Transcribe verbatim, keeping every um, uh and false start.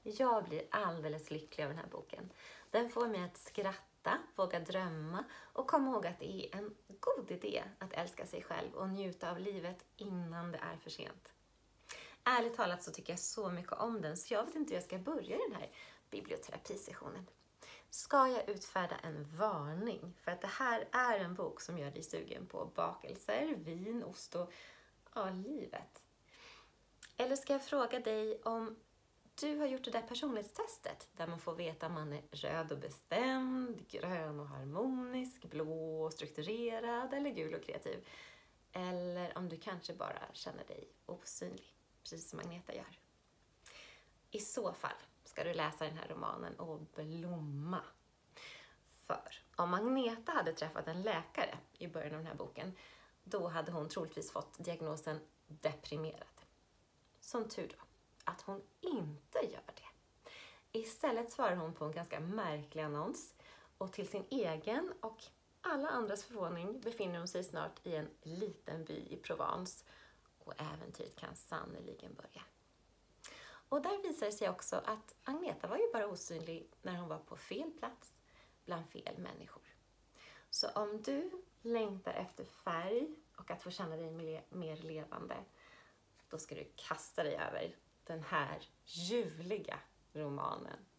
Jag blir alldeles lycklig av den här boken. Den får mig att skratta, våga drömma och komma ihåg att det är en god idé att älska sig själv och njuta av livet innan det är för sent. Ärligt talat så tycker jag så mycket om den så jag vet inte hur jag ska börja den här biblioterapisessionen. Ska jag utfärda en varning för att det här är en bok som gör dig sugen på bakelser, vin, ost och ja, livet? Eller ska jag fråga dig om du har gjort det där personlighetstestet där man får veta om man är röd och bestämd, grön och harmonisk, blå och strukturerad eller gul och kreativ? Eller om du kanske bara känner dig osynlig, precis som Agneta gör. I så fall ska du läsa den här romanen och blomma. För om Agneta hade träffat en läkare i början av den här boken, då hade hon troligtvis fått diagnosen deprimerad. Som tur då, att hon inte gör det. Istället svarar hon på en ganska märklig annons och till sin egen och alla andras förvåning befinner hon sig snart i en liten by i Provence och äventyret kan sannoliken börja. Och där visar det sig också att Agneta var ju bara osynlig när hon var på fel plats bland fel människor. Så om du längtar efter färg och att få känna dig mer levande, då ska du kasta dig över den här ljuvliga romanen.